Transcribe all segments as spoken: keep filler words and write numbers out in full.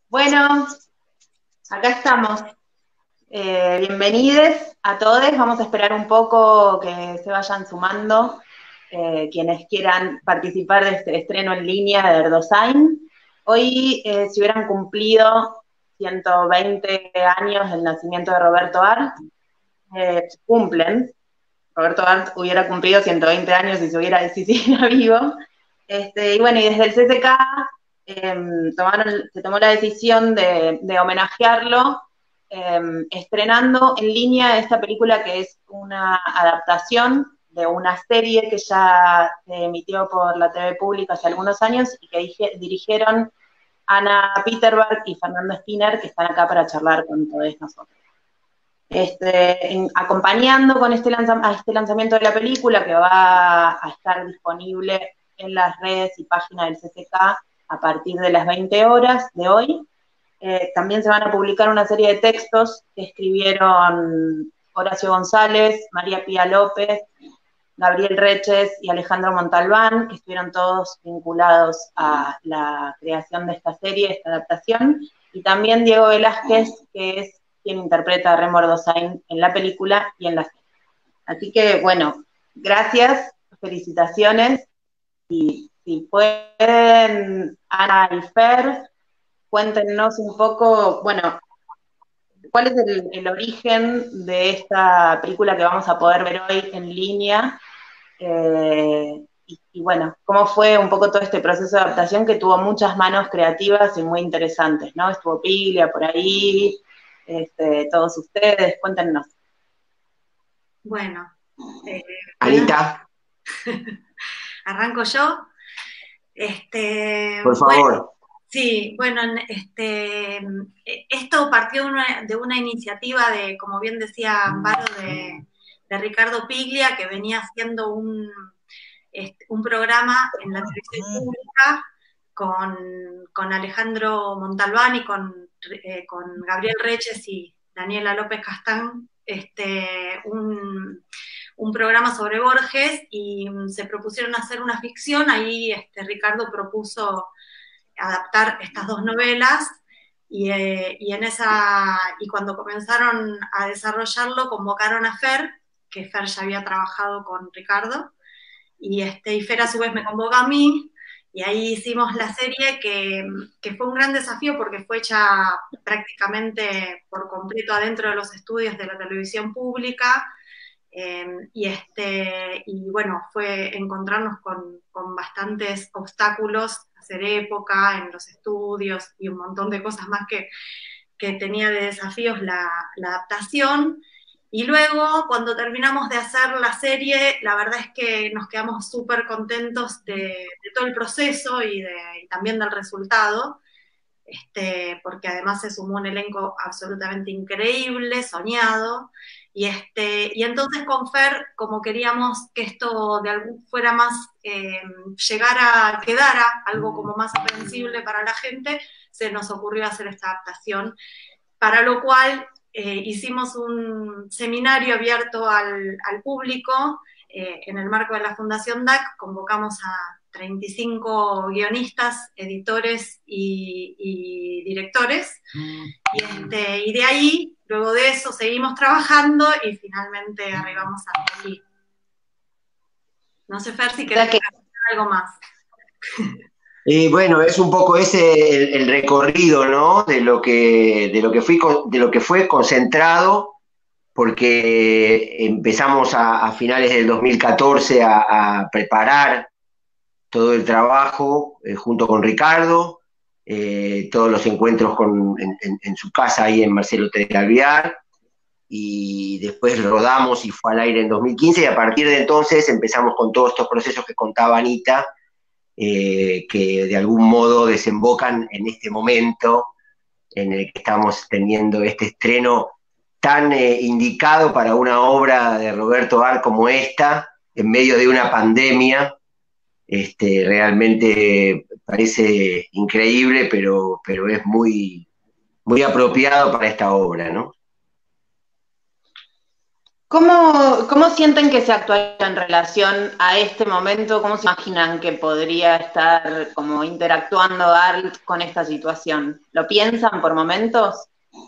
Bueno, acá estamos. Eh, bienvenidos a todos. Vamos a esperar un poco que se vayan sumando eh, quienes quieran participar de este estreno en línea de Erdosain. Hoy eh, se hubieran cumplido ciento veinte años del nacimiento de Roberto Arlt. Eh, cumplen. Roberto Arlt hubiera cumplido ciento veinte años si se hubiera si siguiera vivo. Este, y bueno, y desde el C C K eh, tomaron, se tomó la decisión de, de homenajearlo eh, estrenando en línea esta película que es una adaptación de una serie que ya se emitió por la T V pública hace algunos años y que dije, dirigieron Ana Peterberg y Fernando Spinner, que están acá para charlar con todos nosotros. Este, en, acompañando con este, lanza, a este lanzamiento de la película, que va a estar disponible en las redes y páginas del C C K a partir de las veinte horas de hoy. Eh, también se van a publicar una serie de textos que escribieron Horacio González, María Pía López, Gabriel Reches y Alejandro Montalbán, que estuvieron todos vinculados a la creación de esta serie, esta adaptación, y también Diego Velázquez, que es quien interpreta a Remo Erdosain en la película y en la serie. Así que, bueno, gracias, felicitaciones, y si pueden, Ana y Fer, cuéntenos un poco, bueno, cuál es el, el origen de esta película que vamos a poder ver hoy en línea, eh, y, y bueno, cómo fue un poco todo este proceso de adaptación que tuvo muchas manos creativas y muy interesantes, ¿no? Estuvo Piglia por ahí, este, todos ustedes, cuéntenos. Bueno, eh, Anita, arranco yo. Este, por bueno, favor. sí, bueno, este, esto partió de una, de una iniciativa de, como bien decía Amparo, de, de Ricardo Piglia, que venía haciendo un, este, un programa en la televisión pública con, con Alejandro Montalbán y con, eh, con Gabriel Reches y Daniela López Castán, este, un, un programa sobre Borges, y se propusieron hacer una ficción. Ahí este, Ricardo propuso adaptar estas dos novelas, y, eh, y, en esa, y cuando comenzaron a desarrollarlo convocaron a Fer, que Fer ya había trabajado con Ricardo, y, este, y Fer a su vez me convoca a mí, y ahí hicimos la serie que, que fue un gran desafío porque fue hecha prácticamente por completo adentro de los estudios de la televisión pública. Eh, y, este, y bueno, fue encontrarnos con, con bastantes obstáculos, hacer época en los estudios y un montón de cosas más que, que tenía de desafíos la, la adaptación. Y luego, cuando terminamos de hacer la serie, la verdad es que nos quedamos súper contentos de, de, todo el proceso y, de, y también del resultado, este, porque además se sumó un elenco absolutamente increíble, soñado. Y, este, y entonces con Fer, como queríamos que esto de algún fuera más, eh, llegara, quedara algo como más aprensible para la gente, se nos ocurrió hacer esta adaptación, para lo cual eh, hicimos un seminario abierto al, al público eh, en el marco de la Fundación D A C. Convocamos a treinta y cinco guionistas, editores y, y directores, y, este, y de ahí, luego de eso, seguimos trabajando y finalmente arribamos hasta aquí. No sé, Fer, si querés decir algo más. Y bueno, es un poco ese el, el recorrido, ¿no? De lo que, de lo que fui, de lo que fue concentrado, porque empezamos a, a finales del dos mil catorce a, a preparar todo el trabajo eh, junto con Ricardo, eh, todos los encuentros con, en, en, en su casa ahí en Marcelo T. Alvear, y después rodamos y fue al aire en dos mil quince, y a partir de entonces empezamos con todos estos procesos que contaba Anita, eh, que de algún modo desembocan en este momento en el que estamos teniendo este estreno tan eh, indicado para una obra de Roberto Arlt como esta, en medio de una pandemia. Este, realmente parece increíble, pero, pero es muy, muy apropiado para esta obra, ¿no? ¿Cómo, ¿Cómo sienten que se actuaría en relación a este momento? ¿Cómo se imaginan que podría estar como interactuando Art con esta situación? ¿Lo piensan por momentos?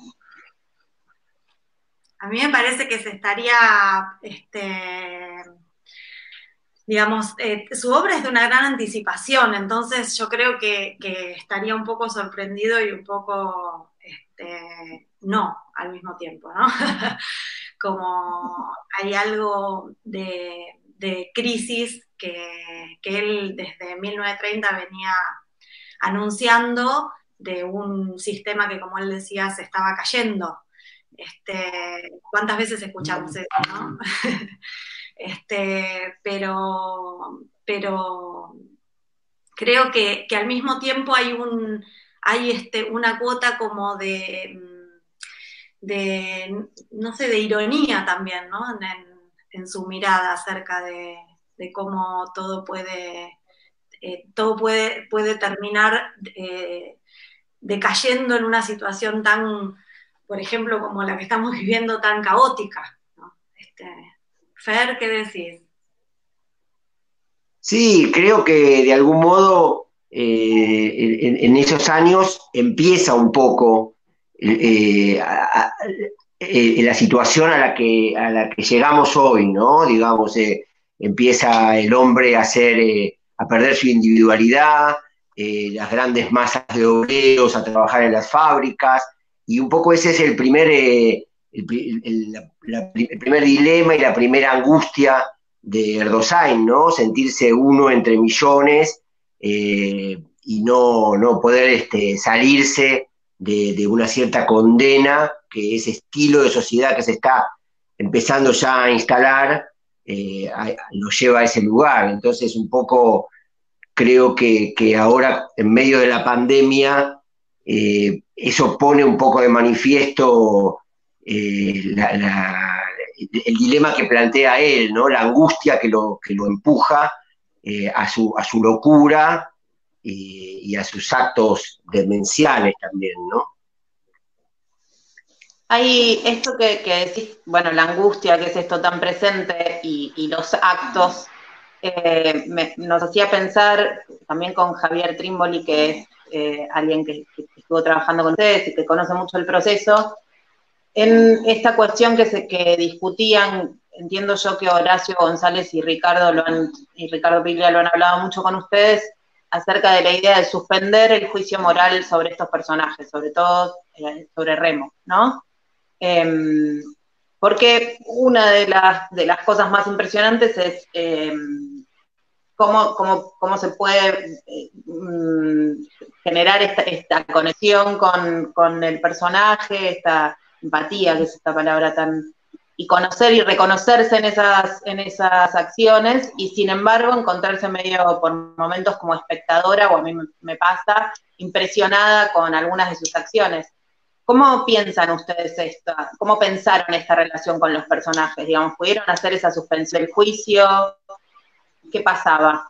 A mí me parece que se estaría, este, digamos, eh, su obra es de una gran anticipación, entonces yo creo que, que estaría un poco sorprendido y un poco, este, no, al mismo tiempo, ¿no? Como hay algo de, de crisis que, que él desde mil novecientos treinta venía anunciando de un sistema que, como él decía, se estaba cayendo. Este, ¿Cuántas veces escuchamos eso, no? Este, pero, pero creo que, que, al mismo tiempo hay, un, hay este, una cuota como de, de, no sé, de ironía también, ¿no? En, en su mirada acerca de, de cómo todo puede, eh, todo puede, puede terminar eh, decayendo en una situación tan, por ejemplo, como la que estamos viviendo, tan caótica, ¿no? Este, Fer, ¿qué decís? Sí, creo que de algún modo eh, en, en esos años empieza un poco eh, a- a- eh, la situación a la que, a la que llegamos hoy, ¿no? Digamos, eh, empieza el hombre a hacer, eh, a perder su individualidad, eh, las grandes masas de obreros a trabajar en las fábricas, y un poco ese es el primer, eh, el, pri- el- la- la- el primer dilema y la primera angustia de Erdosain, ¿no? Sentirse uno entre millones eh, y no, no poder este, salirse de, de, una cierta condena que ese estilo de sociedad que se está empezando ya a instalar eh, a, lo lleva a ese lugar. Entonces, un poco creo que, que ahora, en medio de la pandemia, eh, eso pone un poco de manifiesto eh, la, la, el dilema que plantea él, ¿no? La angustia que lo, que lo empuja eh, a, su, a su locura y, y a sus actos demenciales también, ¿no? Hay esto que, que decís, bueno, la angustia, que es esto tan presente, y, y los actos, eh, me, nos hacía pensar también con Javier Trimboli, que es eh, alguien que, que, estuvo trabajando con ustedes y que conoce mucho el proceso, en esta cuestión que, se, que discutían, entiendo yo que Horacio González y Ricardo, lo han, y Ricardo Piglia lo han hablado mucho con ustedes, acerca de la idea de suspender el juicio moral sobre estos personajes, sobre todo eh, sobre Remo, ¿no? Eh, porque una de las, de las cosas más impresionantes es eh, cómo, cómo, cómo se puede eh, generar esta, esta conexión con, con el personaje, esta empatía, que es esta palabra tan... y conocer y reconocerse en esas, en esas acciones, y sin embargo encontrarse medio por momentos como espectadora, o a mí me, me pasa, impresionada con algunas de sus acciones. ¿Cómo piensan ustedes esto? ¿Cómo pensaron esta relación con los personajes? Digamos, ¿pudieron hacer esa suspensión del juicio? ¿Qué pasaba?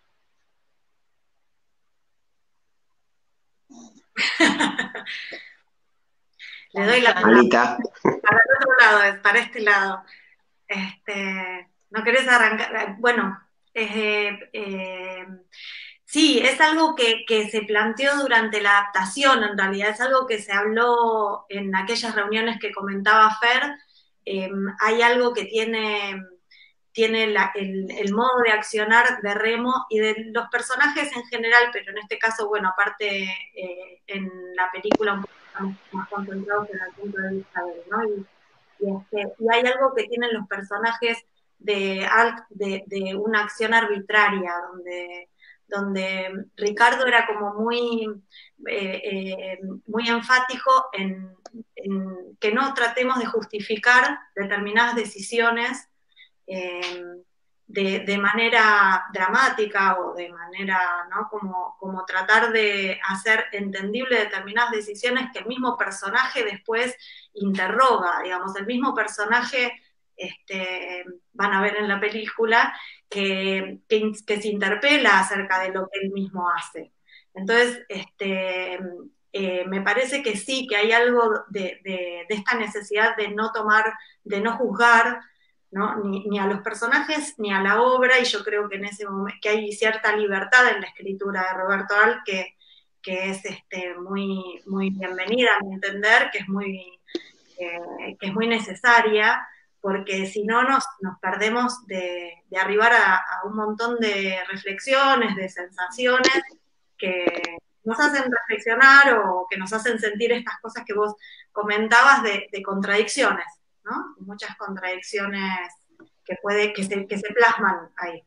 Le doy la Anita. para el otro lado, es para este lado. Este, ¿no querés arrancar? Bueno, eh, eh, sí, es algo que, que se planteó durante la adaptación, en realidad, es algo que se habló en aquellas reuniones que comentaba Fer. Eh, hay algo que tiene, tiene la, el, el modo de accionar de Remo y de los personajes en general, pero en este caso, bueno, aparte eh, en la película un poco más, más concentrados en el punto de vista de él, ¿no? Y, y, este, y hay algo que tienen los personajes de, de, de una acción arbitraria, donde, donde Ricardo era como muy, eh, eh, muy enfático en, en, que no tratemos de justificar determinadas decisiones eh, de, de, manera dramática o de manera, ¿no? Como, como tratar de hacer entendible determinadas decisiones que el mismo personaje después interroga, digamos, el mismo personaje, este, van a ver en la película, que, que, que se interpela acerca de lo que él mismo hace. Entonces, este, eh, me parece que sí, que hay algo de, de, de esta necesidad de no tomar, de no juzgar, ¿no? Ni, ni a los personajes ni a la obra, y yo creo que en ese momento que hay cierta libertad en la escritura de Roberto Al que, que es este, muy, muy bienvenida a mi entender, que es muy, eh, que es muy necesaria, porque si no nos, nos perdemos de, de arribar a, a un montón de reflexiones, de sensaciones que nos hacen reflexionar o que nos hacen sentir estas cosas que vos comentabas de, de contradicciones, ¿no? Muchas contradicciones que, puede, que, se, que se plasman ahí.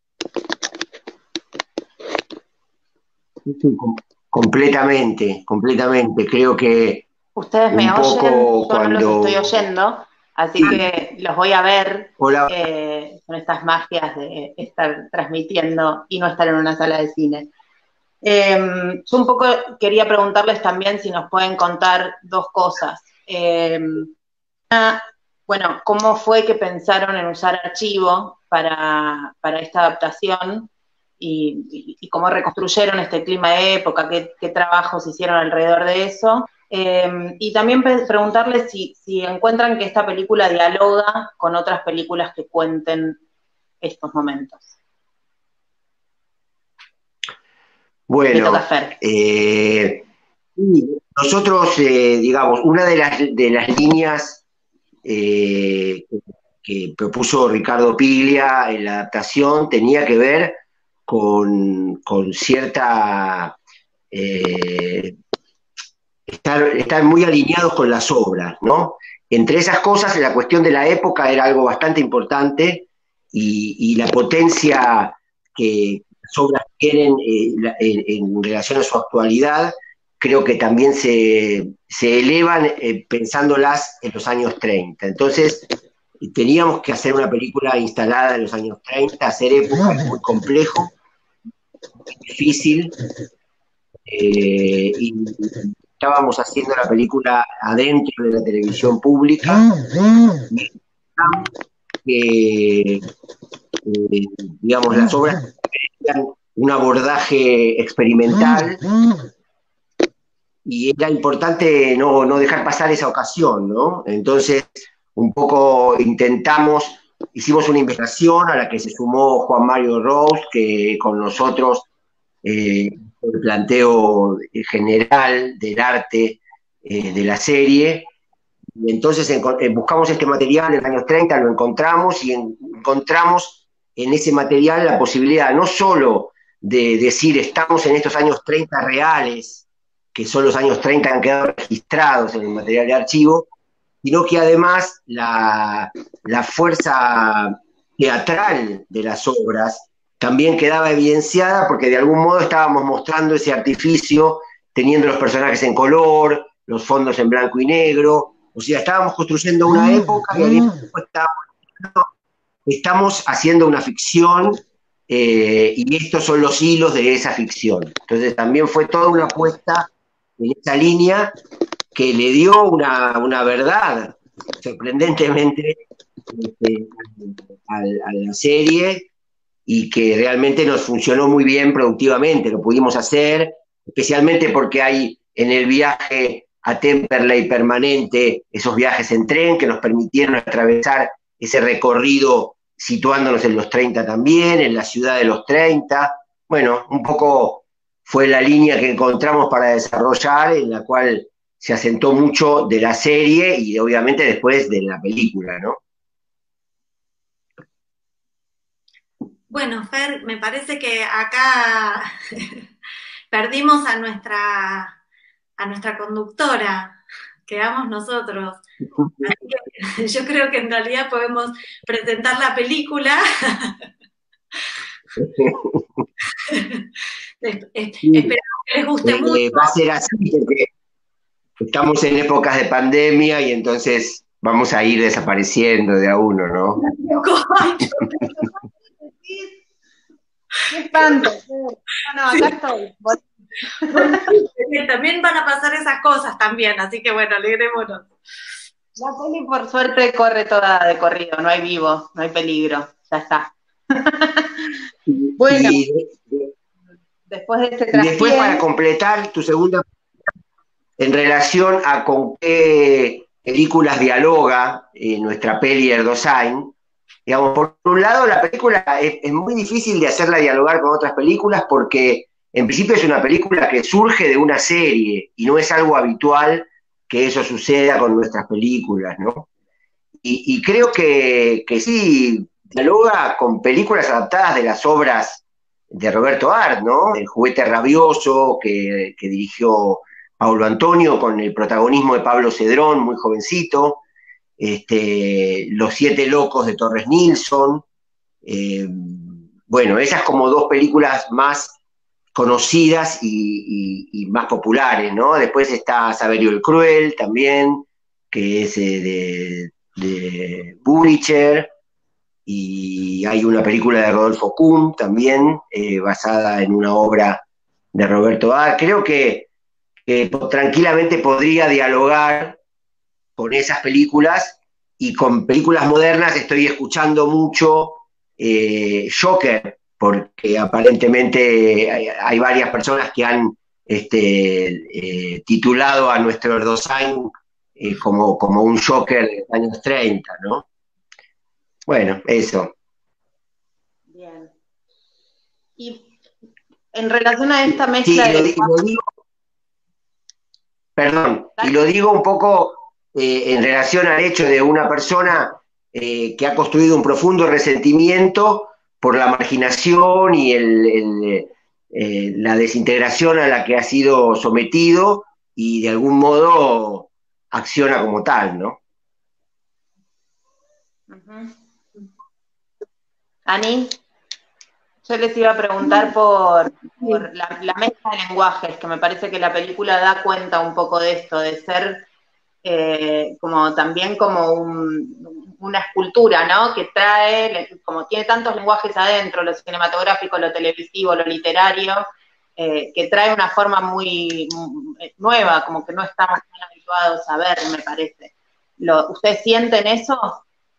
Sí, completamente, completamente. Creo que ustedes me un oyen, poco yo cuando... no los estoy oyendo, así Sí. que los voy a ver. Hola. Eh, son estas magias de estar transmitiendo y no estar en una sala de cine. Eh, yo un poco quería preguntarles también si nos pueden contar dos cosas. Eh, una, bueno, ¿cómo fue que pensaron en usar archivo para, para esta adaptación? Y, y, y cómo reconstruyeron este clima de época, qué, qué trabajos hicieron alrededor de eso. Eh, y también preguntarles si, si encuentran que esta película dialoga con otras películas que cuenten estos momentos. Bueno, eh, nosotros, eh, digamos, una de las, de las líneas eh, que, que propuso Ricardo Piglia en la adaptación tenía que ver con, con cierta... Eh, estar, estar muy alineados con las obras, ¿no? Entre esas cosas, la cuestión de la época era algo bastante importante y, y la potencia que las obras tienen eh, en, en relación a su actualidad, creo que también se, se elevan eh, pensándolas en los años treinta. Entonces, teníamos que hacer una película instalada en los años treinta, hacer época es muy complejo, muy difícil, eh, y estábamos haciendo la película adentro de la televisión pública, que, eh, digamos, las obras tenían un abordaje experimental y era importante no, no dejar pasar esa ocasión, ¿no? Entonces, un poco intentamos, hicimos una investigación a la que se sumó Juan Mario Rose, que con nosotros eh, el planteo general del arte eh, de la serie. Y entonces en, eh, buscamos este material en los años treinta, lo encontramos y en, encontramos en ese material la posibilidad no solo de decir estamos en estos años treinta reales, que son los años treinta que han quedado registrados en el material de archivo, sino que además la, la fuerza teatral de las obras también quedaba evidenciada porque de algún modo estábamos mostrando ese artificio, teniendo los personajes en color, los fondos en blanco y negro, o sea, estábamos construyendo una época y al mismo tiempo estábamos, estamos haciendo una ficción eh, y estos son los hilos de esa ficción. Entonces también fue toda una apuesta en esa línea que le dio una, una verdad sorprendentemente este, a, a la serie y que realmente nos funcionó muy bien productivamente, lo pudimos hacer, especialmente porque hay en el viaje a Temperley permanente esos viajes en tren que nos permitieron atravesar ese recorrido situándonos en los treinta también, en la ciudad de los treinta. Bueno, un poco fue la línea que encontramos para desarrollar, en la cual se asentó mucho de la serie y obviamente después de la película, ¿no? Bueno, Fer, me parece que acá perdimos a nuestra, a nuestra conductora, quedamos nosotros. Así que yo creo que en realidad podemos presentar la película. Sí. Esperamos que les guste eh, mucho. Va a ser así porque estamos en épocas de pandemia y entonces vamos a ir desapareciendo de a uno, ¿no? ¡Qué espanto! No, no, acá estoy. También van a pasar esas cosas también, así que bueno, alegrémonos. La peli por suerte corre toda de corrido, no hay vivo, no hay peligro, ya está. Bueno, y, después de este y después para completar tu segunda en relación a con qué películas dialoga eh, nuestra peli Erdosain, Digamos, por un lado, la película es, es muy difícil de hacerla dialogar con otras películas porque en principio es una película que surge de una serie y no es algo habitual que eso suceda con nuestras películas, ¿no? Y, y creo que, que sí dialoga con películas adaptadas de las obras de Roberto Art, ¿no? El juguete rabioso que, que dirigió Paulo Antonio con el protagonismo de Pablo Cedrón, muy jovencito, este, Los Siete Locos de Torres Nilsson, eh, bueno, esas como dos películas más conocidas y, y, y más populares, ¿no? Después está Saverio el Cruel también, que es eh, de, de Bulicher, y hay una película de Rodolfo Kuhn también, eh, basada en una obra de Roberto A. Creo que, que tranquilamente podría dialogar con esas películas, y con películas modernas estoy escuchando mucho eh, Joker, porque aparentemente hay, hay, varias personas que han este, eh, titulado a nuestro Erdogan eh, como, como un Joker de los años treinta, ¿no? Bueno, eso. Bien. Y en relación a esta mezcla sí, de... Lo, lo digo, perdón, y lo digo un poco eh, en relación al hecho de una persona eh, que ha construido un profundo resentimiento por la marginación y el, el, eh, la desintegración a la que ha sido sometido, y de algún modo acciona como tal, ¿no? Uh-huh. Ani, yo les iba a preguntar por, por la, la mezcla de lenguajes, que me parece que la película da cuenta un poco de esto, de ser eh, como también como un, una escultura, ¿no? Que trae, como tiene tantos lenguajes adentro, lo cinematográfico, lo televisivo, lo literario, eh, que trae una forma muy nueva, como que no estamos tan habituados a ver, me parece. ¿Lo, ¿Ustedes sienten eso?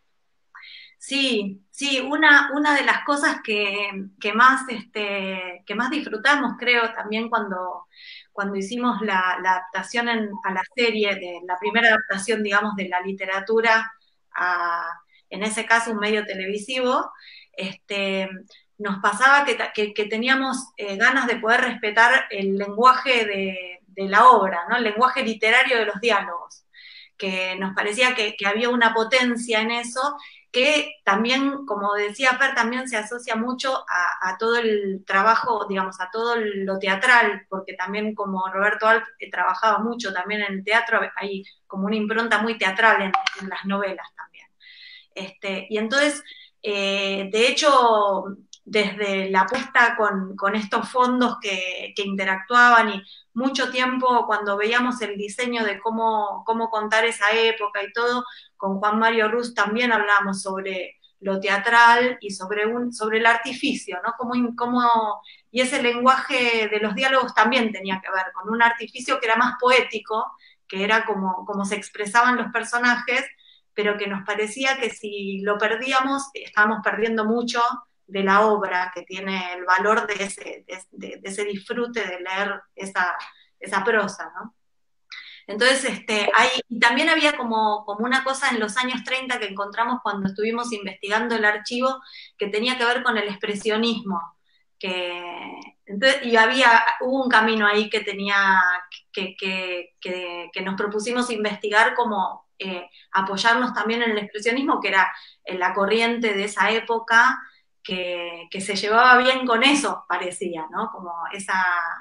Sí, sí, una, una de las cosas que, que, más, este, que más disfrutamos, creo, también cuando, cuando hicimos la, la adaptación en, a la serie, de la primera adaptación, digamos, de la literatura a, en ese caso, un medio televisivo, este, nos pasaba que, que, que teníamos eh, ganas de poder respetar el lenguaje de, de la obra, ¿no? El lenguaje literario de los diálogos, que nos parecía que, que había una potencia en eso, que también, como decía Fer, también se asocia mucho a, a todo el trabajo, digamos, a todo lo teatral, porque también como Roberto Alf eh, trabajaba mucho también en el teatro, hay como una impronta muy teatral en, en las novelas también. Este, y entonces, eh, de hecho, desde la apuesta con, con estos fondos que, que interactuaban, y mucho tiempo cuando veíamos el diseño de cómo, cómo contar esa época y todo, con Juan Mario Rus también hablábamos sobre lo teatral y sobre, un, sobre el artificio, ¿no? Cómo, cómo, y ese lenguaje de los diálogos también tenía que ver con un artificio que era más poético, que era como, como se expresaban los personajes, pero que nos parecía que si lo perdíamos, estábamos perdiendo mucho de la obra, que tiene el valor de ese, de, de ese disfrute de leer esa, esa prosa, ¿no? Entonces, este, hay, y también había como, como una cosa en los años treinta que encontramos cuando estuvimos investigando el archivo, que tenía que ver con el expresionismo, que, entonces, y había, hubo un camino ahí que tenía, que, que, que, que nos propusimos investigar, como eh, apoyarnos también en el expresionismo, que era en la corriente de esa época, que, que se llevaba bien con eso, parecía, ¿no? Como esa...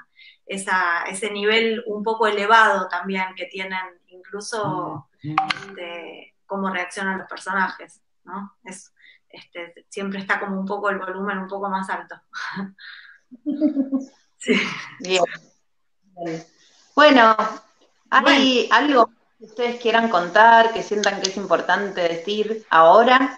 Esa, ese nivel un poco elevado también que tienen, incluso este, cómo reaccionan los personajes, ¿no? Es, este, siempre está como un poco el volumen un poco más alto. Sí. Bien. Bueno, ¿hay bueno. algo que ustedes quieran contar, que sientan que es importante decir ahora?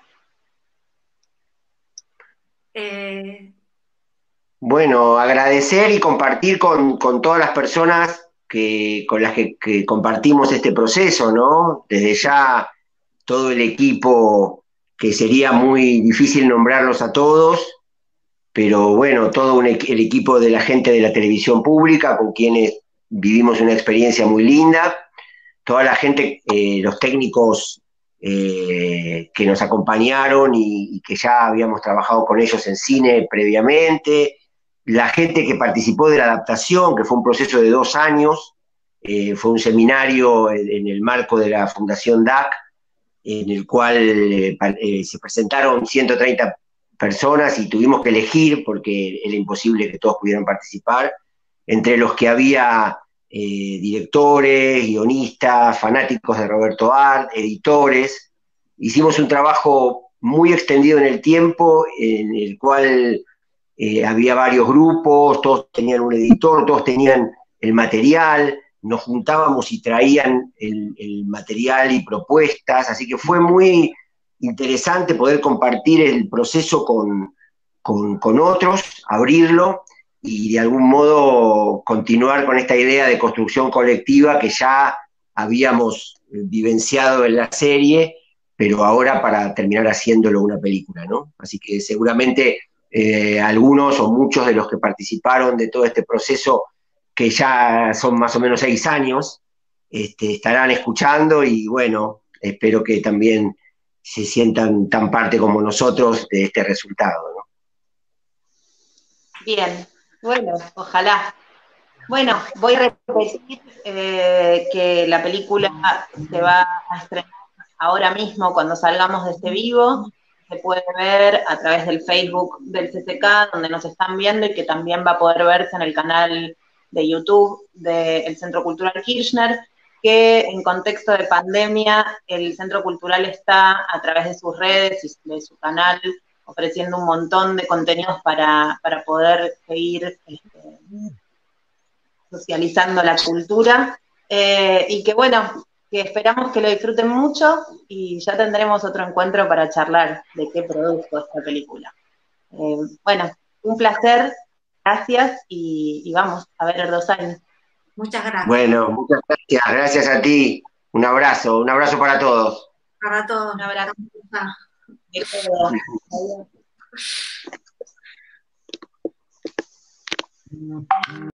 Eh... Bueno, agradecer y compartir con, con todas las personas que, con las que, que compartimos este proceso, ¿no? Desde ya todo el equipo, que sería muy difícil nombrarlos a todos, pero bueno, todo un, el equipo de la gente de la televisión pública, con quienes vivimos una experiencia muy linda, toda la gente, eh, los técnicos eh, que nos acompañaron y, y que ya habíamos trabajado con ellos en cine previamente, la gente que participó de la adaptación, que fue un proceso de dos años, eh, fue un seminario en, en el marco de la Fundación D A C, en el cual eh, eh, se presentaron ciento treinta personas y tuvimos que elegir, porque era imposible que todos pudieran participar, entre los que había eh, directores, guionistas, fanáticos de Roberto Art, editores. Hicimos un trabajo muy extendido en el tiempo, en el cual eh, había varios grupos, todos tenían un editor, todos tenían el material, nos juntábamos y traían el, el material y propuestas, así que fue muy interesante poder compartir el proceso con, con, con otros, abrirlo y de algún modo continuar con esta idea de construcción colectiva que ya habíamos vivenciado en la serie, pero ahora para terminar haciéndolo una película, ¿no? Así que seguramente eh, algunos o muchos de los que participaron de todo este proceso, que ya son más o menos seis años, este, estarán escuchando y bueno, espero que también se sientan tan parte como nosotros de este resultado, ¿no? Bien, bueno, ojalá. Bueno, voy a repetir eh, que la película se va a estrenar ahora mismo cuando salgamos de este vivo. Se puede ver a través del Facebook del C C K, donde nos están viendo, y que también va a poder verse en el canal de YouTube del Centro Cultural Kirchner, que en contexto de pandemia el Centro Cultural está a través de sus redes y de su canal ofreciendo un montón de contenidos para, para poder seguir este, socializando la cultura, eh, y que bueno, que esperamos que lo disfruten mucho y ya tendremos otro encuentro para charlar de qué produjo esta película. Eh, bueno, un placer, gracias y, y vamos a ver dos años. Muchas gracias. Bueno, muchas gracias, gracias a ti, un abrazo, un abrazo para todos. Para todos. Un abrazo. Adiós.